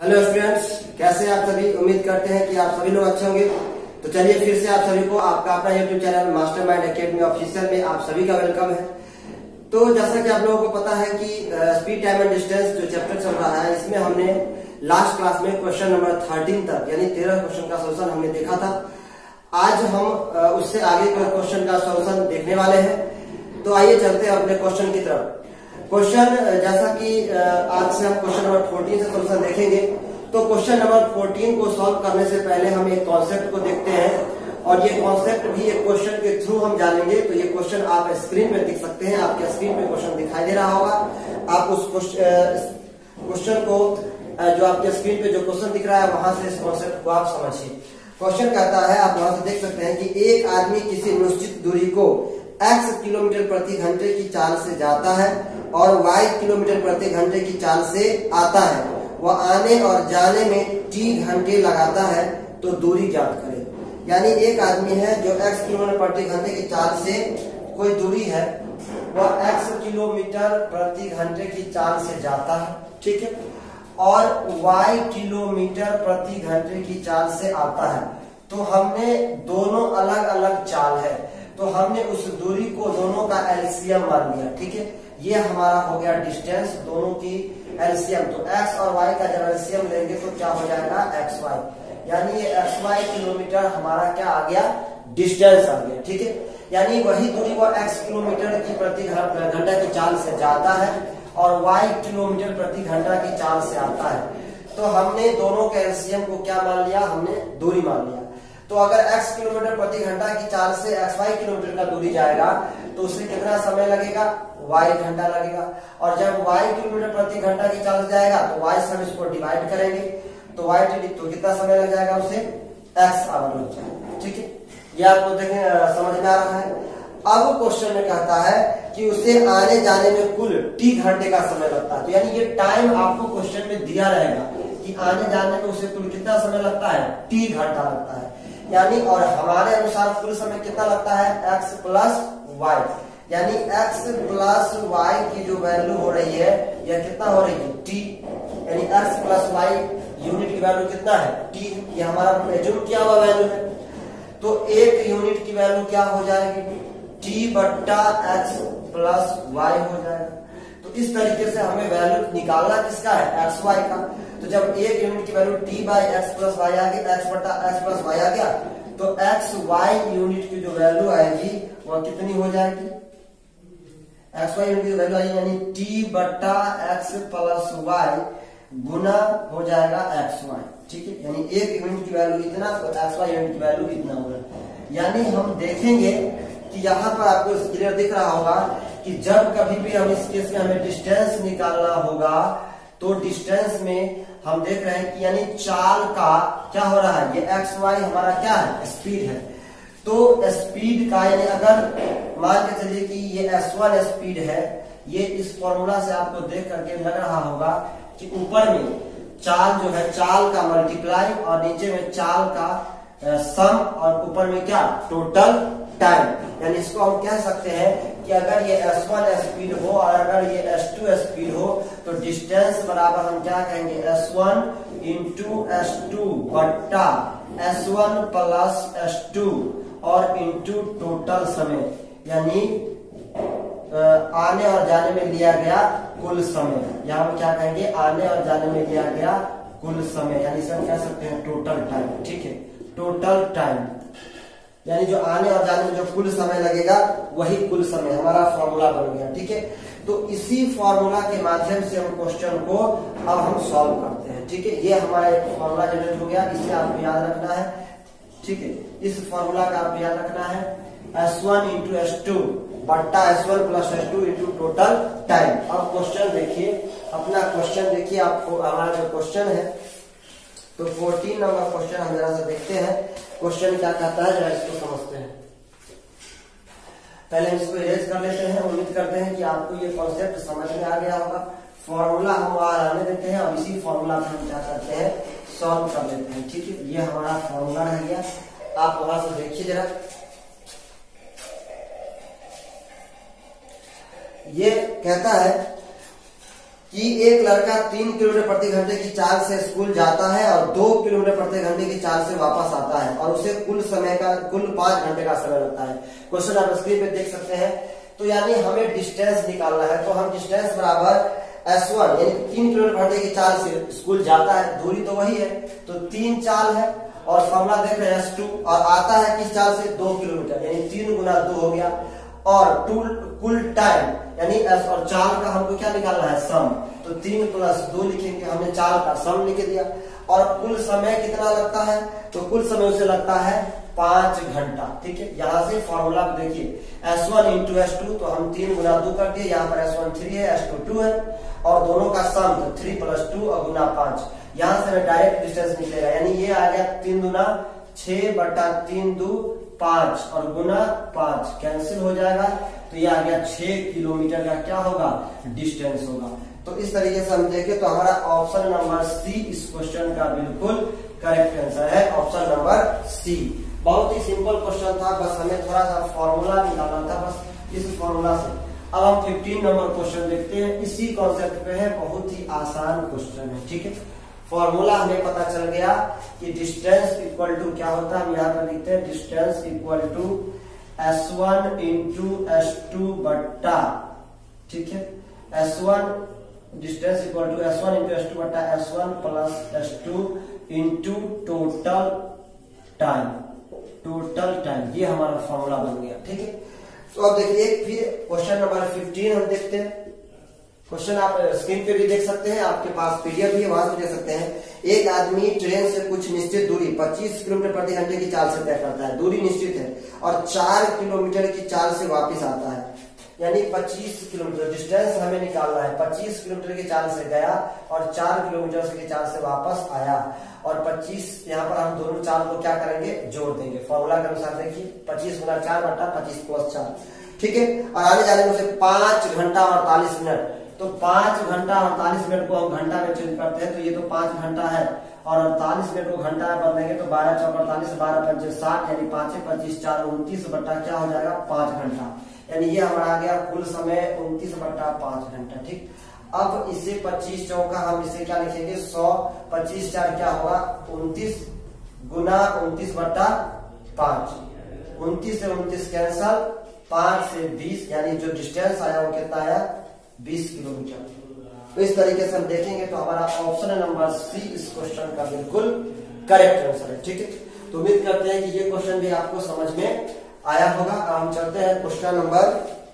Hello students, कैसे हैं आप सभी। उम्मीद करते हैं कि आप सभी लोग अच्छे होंगे। तो चलिए फिर से आप सभी को आपका अपना YouTube channel Mastermind Academy Official में आप सभी का वेलकम है। तो जैसा कि आप लोगों को पता है कि स्पीड टाइम एंड डिस्टेंस जो चैप्टर चल रहा है, इसमें हमने लास्ट क्लास में क्वेश्चन नंबर 13 तक यानी 13 क्वेश्चन का सोल्यूशन हमने देखा था। आज हम उससे आगे के क्वेश्चन का सोल्यूशन देखने वाले हैं। तो आइए चलते हैं अपने क्वेश्चन की तरफ। क्वेश्चन जैसा कि आज से हम क्वेश्चन नंबर 14 से सोल्यूशन देखेंगे। तो क्वेश्चन नंबर 14 को सॉल्व करने से पहले हम एक कॉन्सेप्ट को देखते हैं और ये कॉन्सेप्ट भी एक क्वेश्चन के थ्रू हम जानेंगे। तो ये क्वेश्चन आप स्क्रीन पे देख सकते हैं, आपके स्क्रीन पे क्वेश्चन दिखाई दे रहा होगा। आप उस क्वेश्चन को जो आपके स्क्रीन पे जो क्वेश्चन दिख रहा है वहां से इस कॉन्सेप्ट को आप समझिए। क्वेश्चन कहता है, आप वहां से देख सकते हैं कि एक आदमी किसी निश्चित दूरी को x किलोमीटर प्रति घंटे की चाल से जाता है और y किलोमीटर प्रति घंटे की चाल से आता है। वह आने और जाने में t घंटे लगाता है, तो दूरी ज्ञात करें। यानी एक आदमी है जो x किलोमीटर प्रति घंटे की चाल से कोई दूरी है, वह x किलोमीटर प्रति घंटे की चाल से जाता है, ठीक है, और y किलोमीटर प्रति घंटे की चाल से आता है। तो हमने दोनों अलग अलग चाल है, तो हमने उस दूरी को दोनों का एलसीएम मान लिया, ठीक है। ये हमारा हो गया डिस्टेंस, दोनों की एलसीएम। तो x और y का जब एलसीएम लेंगे तो क्या हो जाएगा xy, यानी ये xy किलोमीटर हमारा क्या आ गया, डिस्टेंस आ गया, ठीक है। यानी वही दूरी को x किलोमीटर की प्रति घंटा की चाल से जाता है और y किलोमीटर प्रति घंटा की चाल से आता है। तो हमने दोनों के एलसीएम को क्या मान लिया, हमने दूरी मान लिया। तो अगर x किलोमीटर प्रति घंटा की चाल से xy किलोमीटर का दूरी जाएगा तो उससे कितना समय लगेगा, y घंटा लगेगा। और जब y किलोमीटर प्रति घंटा की चाल से जाएगा तो y से हम इसको डिवाइड करेंगे तो y तो कितना समय लग जाएगा, उसे x आवर लग जाएगा, ठीक है। ये आपको देखें समझ में आ रहा है। अब क्वेश्चन में कहता है कि उसे आने जाने में कुल t घंटे का समय लगता है। तो यानी ये टाइम आपको क्वेश्चन में दिया रहेगा कि आने जाने में उसे कुल कितना समय लगता है, t घंटा लगता है। यानी और हमारे अनुसार कुल समय कितना लगता है, x प्लस वाई। यानी x प्लस वाई की जो वैल्यू हो रही है यह कितना हो रही है, t। यानी x प्लस वाई यूनिट की वैल्यू कितना है, t। ये हमारा एज्यूम किया हुआ वैल्यू है। तो एक यूनिट की वैल्यू क्या हो जाएगी, t बट्टा x प्लस वाई हो जाएगा। तो इस तरीके से हमें वैल्यू निकालना किसका है, xy का। तो जब एक यूनिट की value t by x plus y आ गई, x बटा x प्लस वाई आ गया, तो xy यूनिट की जो वैल्यू आएगी वह कितनी हो जाएगी, xy यूनिट की वैल्यू आएगी यानी t बटा x प्लस वाई गुना हो जाएगा xy, ठीक है। यानी एक यूनिट की वैल्यू इतना तो xy यूनिट की वैल्यू इतना होगा। यानी हम देखेंगे कि यहाँ पर आपको क्लियर दिख रहा होगा कि जब कभी भी हम इस केस में हमें डिस्टेंस निकालना होगा तो डिस्टेंस में हम देख रहे हैं कि यानी चाल का क्या हो रहा है, ये xy हमारा क्या है, स्पीड है। तो स्पीड का यानी अगर मान के चलिए कि ये s1 स्पीड है, ये इस फॉर्मूला से आपको देख करके लग रहा होगा कि ऊपर में चाल जो है, चाल का मल्टीप्लाई और नीचे में चाल का सम और ऊपर में क्या, टोटल टाइम। यानी इसको हम कह सकते हैं कि अगर ये s1 स्पीड हो और अगर ये s2 स्पीड हो तो डिस्टेंस बराबर हम क्या कहेंगे, s1 इंटू s2 बट्टा s1 प्लस s2 और इंटू टोटल समय, यानी आने और जाने में लिया गया कुल समय। यहाँ हम क्या कहेंगे, आने और जाने में लिया गया कुल समय, यानी इसे हम कह सकते हैं टोटल टाइम, ठीक है। टोटल टाइम यानी जो आने और जाने में जो कुल समय लगेगा वही कुल समय हमारा फॉर्मूला बन गया, ठीक है। तो इसी फॉर्मूला के माध्यम से हम क्वेश्चन को अब हम सॉल्व करते हैं, ठीक है। ये हमारा एक फॉर्मूला जनरेट हो गया, इसे आपको याद रखना है, ठीक है। इस फॉर्मूला का आपको याद रखना है s1 इंटू s2 बट्टा s1 plus s2 into total time. अब क्वेश्चन देखिए, अपना क्वेश्चन देखिए। आपको हमारा जो क्वेश्चन है तो 14 नंबर क्वेश्चन हम जरा सा देखते हैं क्वेश्चन क्या कहता है, जरा इसको समझते हैं। पहले इसको इरेज कर लेते हैं। उम्मीद करते हैं कि आपको ये कॉन्सेप्ट समझ में आ गया होगा। फॉर्मूला हम वहां आने देते हैं और इसी फॉर्मूला पे हम क्या करते हैं, सॉल्व कर लेते हैं, ठीक है। ये हमारा फॉर्मूला रह गया, आप वहां से देखिए जरा। ये कहता है कि एक लड़का 3 किलोमीटर प्रति घंटे की चाल से स्कूल जाता है और 2 किलोमीटर प्रति घंटे की चाल से वापस आता है और उसे कुल 5 घंटे का समय लगता है। क्वेश्चन आप स्क्रीन पे देख सकते हैं। तो यानी हमें डिस्टेंस निकालना है, तो हम डिस्टेंस बराबर S1 यानी 3 किलोमीटर प्रति की चाल से स्कूल जाता है, दूरी तो वही है, तो 3 चाल है और फॉर्मूला देख रहे हैं S2, और आता है किस चाल से 2 किलोमीटर, यानी 3 गुना 2 हो गया। और कुल टाइम यानी एस और चाल का हमको क्या निकालना है, सम, तो 3 प्लस 2 लिखेंगे, हमने चाल का सम लिख दिया। और कुल समय कितना लगता है, तो कुल समय उसे लगता है 5 घंटा। ठीक है, यहाँ से फॉर्मूला देखिए S1 इंटू S2, तो हम 3 गुना 2 कर दिए, यहाँ पर S1 3 है, S2 2 है, और दोनों का सम तो 3 प्लस 2 और गुना 5। यहाँ से डायरेक्ट डिस्टेंस निकलेगा, यानी ये आ गया 3 दुना 6 बटा 3 दू 5 और गुना 5 कैंसिल हो जाएगा, तो ये आ गया 6 किलोमीटर का क्या होगा, डिस्टेंस होगा। तो इस तरीके से हम देखें तो हमारा ऑप्शन नंबर सी इस क्वेश्चन का बिल्कुल करेक्ट आंसर है, ऑप्शन नंबर सी। बहुत ही सिंपल क्वेश्चन था, बस हमें थोड़ा सा फॉर्मूला निकालना था, बस इस फॉर्मूला से। अब हम 15 नंबर क्वेश्चन देखते हैं, इसी कॉन्सेप्ट पे है, बहुत ही आसान क्वेश्चन है। ठीक है, फॉर्मूला हमें पता चल गया कि डिस्टेंस इक्वल टू क्या होता है, हम यहाँ पर लिखते हैं distance equal to S1 into S2 बट्टा, ठीक है, S1 distance equal to S1 into S2 बट्टा S1 plus S2 into total time, ये हमारा फॉर्मूला बन गया। ठीक है, तो अब देखिए फिर क्वेश्चन नंबर 15 हम देखते हैं। क्वेश्चन आप स्क्रीन पे भी देख सकते हैं, आपके पास पीडीएफ भी है, वहां से देख सकते हैं। एक आदमी ट्रेन से कुछ निश्चित दूरी 25 किलोमीटर प्रति घंटे की चाल से तय करता है, दूरी निश्चित है, और 4 किलोमीटर की चाल से वापस आता है, यानी 25 किलोमीटर डिस्टेंस हमें निकालना है। 25 किलोमीटर की चाल से गया और 4 किलोमीटर की चाल से वापस आया, और 25 यहाँ पर हम दोनों चाल को क्या करेंगे, जोड़ देंगे। फॉर्मूला के अनुसार देखिए 25 गुना 4 बटा 25 प्लस 4, ठीक है, और आने जाने में से 5 घंटा और 48 मिनट, तो 5 घंटा 48 मिनट को हम घंटा में चेंज करते हैं, तो ये तो 5 घंटा है, और 48 मिनट को घंटा में बदलेंगे तो 12 चौक 48, 12 पंचे 60, यानी 5 25 4 29 बट्टा क्या हो जाएगा 5 घंटा, यानी ये हमारा आ गया कुल समय 29 बट्टा 5 घंटा। ठीक, अब इसे 25 चौका हम इसे क्या लिखेंगे 100, 25 4 क्या होगा 29 गुना 29 बट्टा 5, 29 से 29 कैंसल, 5 से 20, यानी जो डिस्टेंस आया वो कितना आया 20 किलोमीटर। तो इस तरीके से हम देखेंगे तो हमारा ऑप्शन नंबर सी इस क्वेश्चन का बिल्कुल करेक्ट आंसर है। ठीक है, तो उम्मीद करते हैं कि ये क्वेश्चन भी आपको समझ में आया होगा। हम चलते हैं क्वेश्चन नंबर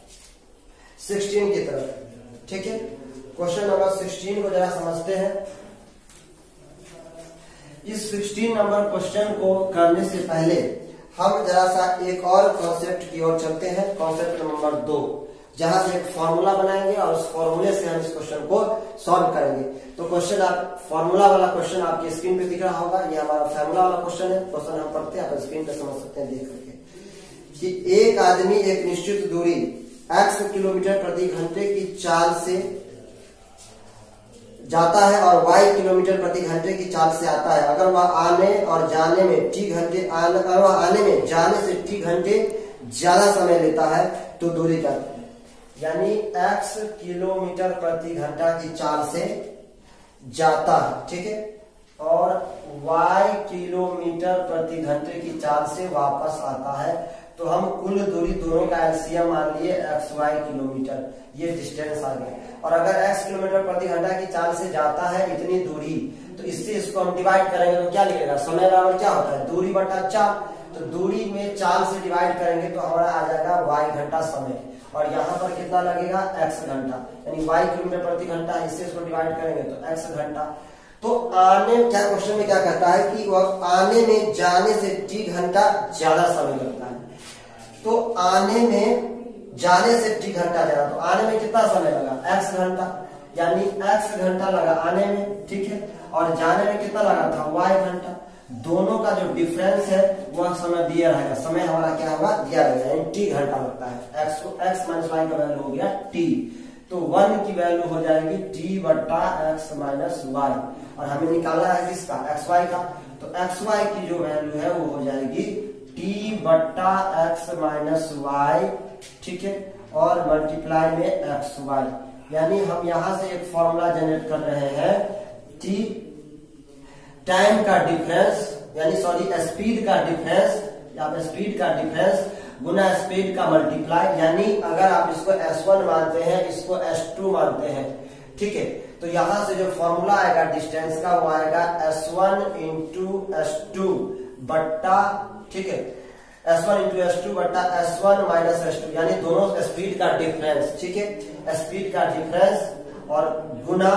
16 की तरफ। ठीक है, क्वेश्चन नंबर 16 को जरा समझते हैं। इस 16 नंबर क्वेश्चन को करने से पहले हम जरा सा एक और कॉन्सेप्ट की ओर चलते हैं, कॉन्सेप्ट नंबर 2, जहां से एक फॉर्मूला बनाएंगे और उस फॉर्मूले से हम इस क्वेश्चन को सॉल्व करेंगे। तो क्वेश्चन आप फॉर्मूला वाला क्वेश्चन आपकी स्क्रीन पे दिख रहा होगा, ये हमारा फॉर्मूला वाला क्वेश्चन है। क्वेश्चन हम पढ़ते हैं, आप स्क्रीन पे समझ सकते हैं देख करके कि एक आदमी एक निश्चित दूरी x किलोमीटर प्रति घंटे की चाल से जाता है और y किलोमीटर प्रति घंटे की चाल से आता है। अगर वह आने और जाने में t घंटे अगर वह आने में जाने से t घंटे ज्यादा समय लेता है तो दूरी क्या है, यानी x किलोमीटर प्रति घंटा की चाल से जाता है, ठीक है, और y किलोमीटर प्रति घंटे की चाल से वापस आता है। तो हम कुल दूरी दोनों का एलसीएम मान लिए xy किलोमीटर, ये डिस्टेंस आ गया। और अगर x किलोमीटर प्रति घंटा की चाल से जाता है इतनी दूरी, तो इससे इसको हम डिवाइड करेंगे तो क्या लिखेगा, समय बराबर क्या होता है दूरी बटा चाल। तो दूरी में चाल से डिवाइड करेंगे तो हमारा आ जाएगा y घंटा समय, और यहाँ पर कितना लगेगा x घंटा, यानी y किलोमीटर प्रति घंटा, इससे इसको डिवाइड करेंगे तो x घंटा। तो आने क्या क्वेश्चन में क्या कहता है कि वह आने में जाने से t घंटा ज्यादा समय लगता है। तो आने में जाने से t घंटा ज्यादा, तो आने में कितना समय लगा x घंटा, यानी x घंटा लगा आने में, ठीक है, और जाने में कितना लगा था y घंटा। दोनों का जो डिफरेंस है वह समय दिया रहेगा, समय हमारा क्या होगा दिया रहेगा, यानी t घंटा लगता है। x को x माइनस वाई का वैल्यू हो गया t, तो 1 की वैल्यू हो जाएगी t बटा x माइनस वाई, और हमें निकालना है किसका xy का। तो xy की जो वैल्यू है वो हो जाएगी t बटा x माइनस वाई, ठीक है, और मल्टीप्लाई में xy। यानी हम यहां से एक फॉर्मूला जनरेट कर रहे हैं कि टाइम का डिफरेंस, यानी सॉरी स्पीड का डिफरेंस, या स्पीड का डिफरेंस गुना स्पीड का मल्टीप्लाई, यानी अगर आप इसको S1 मानते हैं, इसको S2 मानते हैं, ठीक है, तो यहां से जो फॉर्मूला आएगा डिस्टेंस का वो आएगा S1 इंटू S2 बट्टा, ठीक है, S1 इंटू S2 बट्टा S1 माइनस S2, यानी दोनों स्पीड का डिफरेंस, ठीक है, स्पीड का डिफरेंस और गुना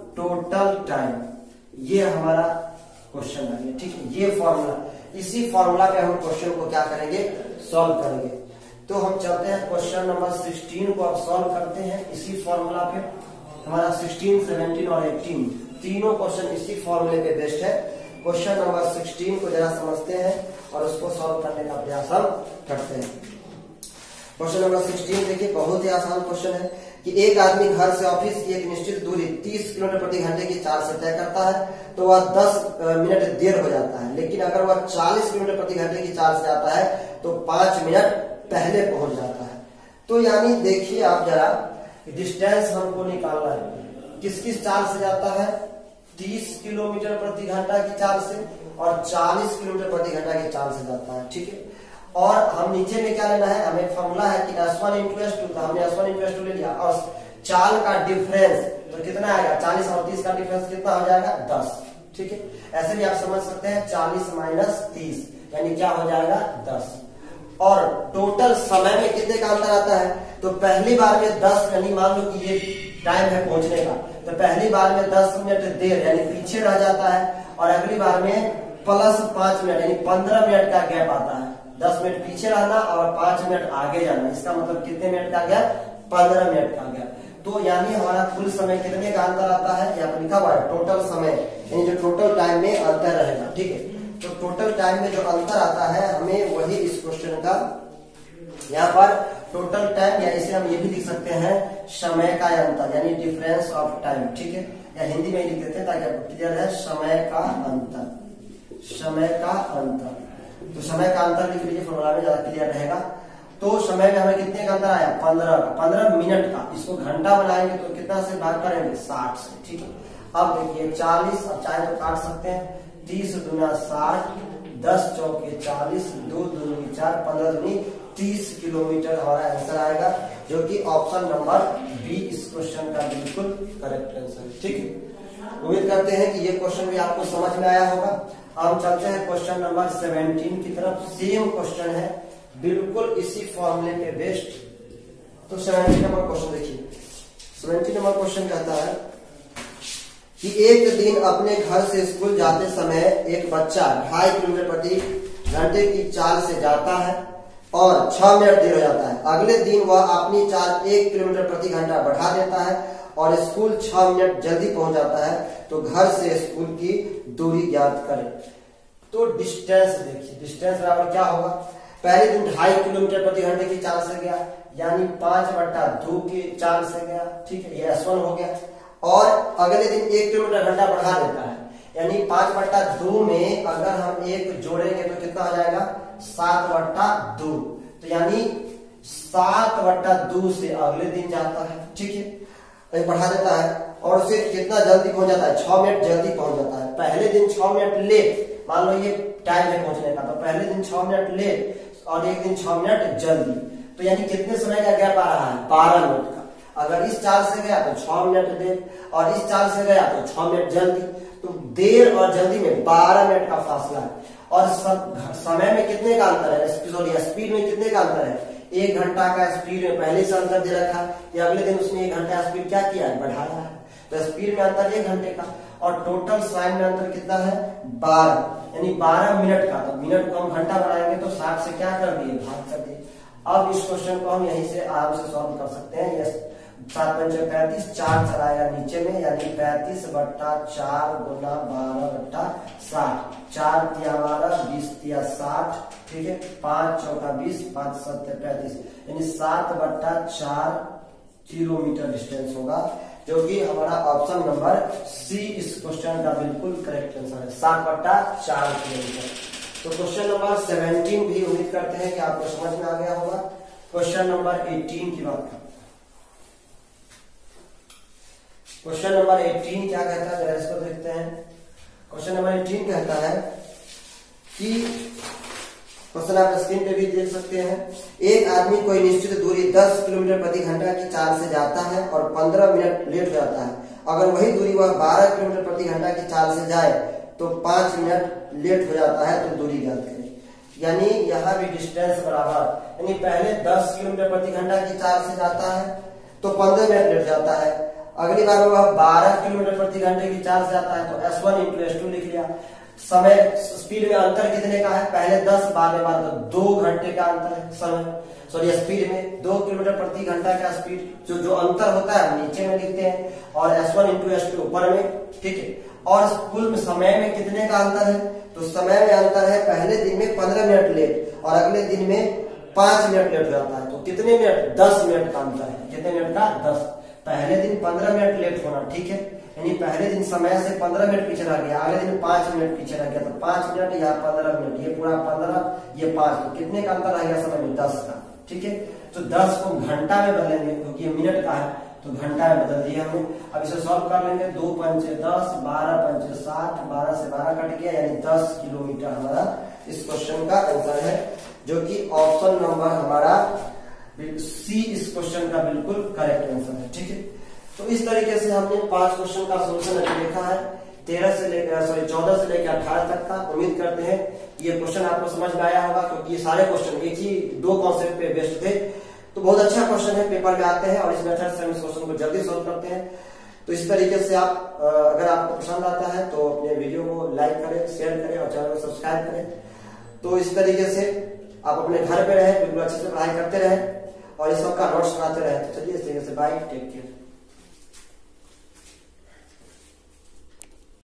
टोटल टाइम। ये हमारा क्वेश्चन आ गया, ठीक है, ये फॉर्मूला, इसी फॉर्मूला पे हम क्वेश्चन को क्या करेंगे, सॉल्व करेंगे। तो हम चलते हैं क्वेश्चन नंबर 16 को अब सॉल्व करते हैं इसी फॉर्मूला पे। हमारा 16, 17 और 18 तीनों क्वेश्चन इसी फॉर्मूले पे बेस्ड है। क्वेश्चन नंबर 16 को जरा समझते हैं और उसको सॉल्व करने का प्रयास हम करते हैं। क्वेश्चन नंबर 16 देखिए, बहुत ही आसान क्वेश्चन है कि एक आदमी घर से ऑफिस की एक निश्चित दूरी 30 किलोमीटर प्रति घंटे की चाल से तय करता है तो वह 10 मिनट देर हो जाता है, लेकिन अगर वह 40 किलोमीटर प्रति घंटे की चाल से आता है तो 5 मिनट पहले पहुंच जाता है। तो यानी देखिए आप जरा, डिस्टेंस हमको निकालना है, किस किस चाल से जाता है, 30 किलोमीटर प्रति घंटा की चाल से और 40 किलोमीटर प्रति घंटा की चाल से जाता है, ठीक है। और हम नीचे में क्या लेना है, हमें फॉर्मूला है कि S1 इंटू S2, तो हमने S1 इंटू S2 ले लिया और चाल का डिफरेंस तो कितना आएगा, 40 और 30 का डिफरेंस कितना हो जाएगा, 10, ठीक है। ऐसे भी आप समझ सकते हैं 40 माइनस 30 यानी क्या हो जाएगा, 10। और टोटल समय में कितने का अंतर आता है, तो पहली बार में 10, यानी मान लो कि ये टाइम है पहुंचने का, तो पहली बार में 10 मिनट देर यानी पीछे रह जाता है, और अगली बार में प्लस 5 मिनट यानी 15 मिनट का गैप आता है। 10 मिनट पीछे रहना और 5 मिनट आगे जाना, इसका मतलब कितने मिनट का गैप, 15 मिनट का गैप। तो यानी हमारा कुल समय कितने का अंतर आता है, यहाँ पर लिखा हुआ है टोटल समय, यानी जो टोटल टाइम में अंतर रहेगा, ठीक है। तो टोटल टाइम में जो अंतर आता है हमें वही इस क्वेश्चन का यहाँ पर टोटल टाइम, या इसे हम ये भी लिख सकते हैं समय का अंतर, यानी डिफरेंस ऑफ टाइम, ठीक है, या हिंदी में लिख देते हैं ताकि आपको क्लियर है, समय का अंतर, समय का अंतर। तो समय का अंतर लिख लीजिए, फॉर्मूला में ज्यादा क्लियर रहेगा। तो समय में हमें कितने का अंतर आया, 15 मिनट का, इसको घंटा बनाएंगे तो कितना से भाग करेंगे, 60 से, ठीक है। अब देखिए 40, अब चाहे तो काट सकते हैं, 30 दूना 60, 10 चौके 40, 2 दूनी 4, 15 दूनी 30 किलोमीटर हमारा आंसर आएगा, जो कि ऑप्शन नंबर बी इस क्वेश्चन का बिल्कुल करेक्ट आंसर, ठीक है। उम्मीद करते हैं कि ये क्वेश्चन भी आपको समझ में आया होगा। अब चलते हैं क्वेश्चन नंबर 17 की तरफ। सेम क्वेश्चन है, बिल्कुल इसी फॉर्मूले पे बेस्ड। तो 17 नंबर क्वेश्चन देखिए, 17 नंबर क्वेश्चन कहता है कि एक दिन अपने घर से स्कूल जाते समय एक बच्चा 2.5 किलोमीटर प्रति घंटे की चाल से जाता है और 6 मिनट देर हो जाता है। अगले दिन वह अपनी चाल 1 किलोमीटर प्रति घंटा बढ़ा देता है और स्कूल 6 मिनट जल्दी पहुंच जाता है। तो घर से स्कूल की दूरी ज्ञात करें। तो डिस्टेंस देखिए, डिस्टेंस बराबर क्या होगा, पहले दिन 2.5 किलोमीटर प्रति घंटे की चाल से गया, यानी 5/2 की चाल से गया, ठीक है, ये S1 हो गया। और अगले दिन 1 किलोमीटर घंटा बढ़ा देता है, यानी 5/2 में अगर हम 1 जोड़ेंगे तो कितना हो जाएगा, 7/2। तो यानी 7/2 से अगले दिन जाता है, ठीक है, बढ़ा देता है और उसे कितना जल्दी पहुंच जाता है, 6 मिनट जल्दी पहुंच जाता है। पहले दिन 6 मिनट लेट, मान लो ये टाइम है पहुंचने का, तो पहले दिन 6 मिनट लेट और एक दिन 6 मिनट जल्दी। तो यानी कितने समय का गैप आ रहा है, 12 मिनट का। अगर इस चाल से गया तो 6 मिनट देर और इस चाल से गया तो 6 मिनट जल्दी। तो देर और जल्दी में 12 मिनट का फासला है। और समय में कितने का अंतर है, स्पीड में कितने का अंतर है, 1 घंटा का स्पीड में पहले से अंतर दे रखा है, या अगले दिन उसने 1 घंटा स्पीड क्या किया है, बढ़ाया है। तो स्पीड में अंतर 1 घंटे का और टोटल साइन में अंतर कितना है, 12, यानी 12 मिनट का। तो मिनट को हम घंटा बनाएंगे तो 60 से क्या कर दिए, भाग कर दिए। अब इस क्वेश्चन को हम यहीं से आराम से सॉल्व कर सकते हैं। ये 7×5 = 4 चलाएगा नीचे में, यानी 35/4 गुना 12/60, 4 तिया 12, 20 तिया 60, ठीक है, 5 चौका 20, 5 7 35, यानी 7/4 किलोमीटर डिस्टेंस होगा, जो कि हमारा ऑप्शन नंबर सी इस क्वेश्चन का बिल्कुल करेक्ट आंसर है, 7/4 किलोमीटर। तो क्वेश्चन नंबर 17 भी उम्मीद करते हैं कि आपको समझ में आ गया होगा। क्वेश्चन नंबर 18 की बात करते हैं। क्वेश्चन नंबर 18 क्या कहता है, जरा इसको देखते हैं। क्वेश्चन नंबर 18 कहता है कि क्वेश्चन आप स्क्रीन पे भी देख सकते हैं। एक आदमी कोई निश्चित दूरी 10 किलोमीटर प्रति घंटा की चाल से जाता है और 15 मिनट लेट हो जाता है। अगर वही दूरी वह 12 किलोमीटर प्रति घंटा की चाल से जाए तो 5 मिनट लेट हो जाता है, तो दूरी ज्ञात करें। यानी यहाँ भी डिस्टेंस बराबर, यानी पहले 10 किलोमीटर प्रति घंटा की चाल से जाता है तो 15 मिनट लेट जाता है। अगली बार वह 12 किलोमीटर प्रति घंटे की चाल से जाता है तो S1 × S2 लिख लिया। समय स्पीड में अंतर कितने का है, पहले 10 बाद में 12 तो 2 घंटे का अंतर है। समय सॉरी स्पीड में 2 किलोमीटर प्रति घंटा का स्पीड जो अंतर होता है नीचे में लिखते हैं और S1 × S2 ऊपर में, ठीक है। और कुल समय में कितने का अंतर है, तो समय में अंतर है पहले दिन में 15 मिनट लेट और अगले दिन में 5 मिनट लेट हो जाता है। तो कितने मिनट, 10 मिनट का अंतर है। कितने मिनट का, 10। पहले दिन 15 मिनट लेट होना, ठीक है, यानी पहले दिन समय से 15 मिनट पीछे रह गया, अगले दिन 5 मिनट पीछे रह गया, तो 5 मिनट या 15 मिनट, ये पूरा 15 ये 5, तो कितने का अंतर रह गया समय में, 10 का, ठीक है। तो 10 को घंटा में बदलेंगे क्योंकि ये मिनट का है, तो घंटा में बदल दिया हमने। अब इसे सॉल्व कर लेंगे। 2 × 5 = 10, 12 × 5 = 60, 12 से 12 कट गया, यानी 10 किलोमीटर हमारा इस क्वेश्चन का आंसर है, जो कि ऑप्शन नंबर हमारा सी इस क्वेश्चन का बिल्कुल करेक्ट आंसर है, ठीक है। तो इस तरीके से हमने 5 क्वेश्चन का सोल्यूशन अभी देखा है, 14 से लेकर 18 तक का। उम्मीद करते हैं ये क्वेश्चन आपको समझ में आया होगा, क्योंकि ये सारे क्वेश्चन एक ही 2 कॉन्सेप्ट पे बेस्ड थे। तो बहुत अच्छा क्वेश्चन है, पेपर में आते हैं और इस मेथड से हम इस क्वेश्चन को जल्दी सोल्व करते हैं। तो इस तरीके से आप अगर आपको पसंद आता है तो अपने वीडियो को लाइक करें, शेयर करें और चैनल को सब्सक्राइब करें। तो इस तरीके से आप अपने घर पे रहें, बिल्कुल अच्छे से पढ़ाई करते रहें और इस सब का नोट्स बनाते रहें। तो चलिए इस तरीके से बाय, टेक केयर।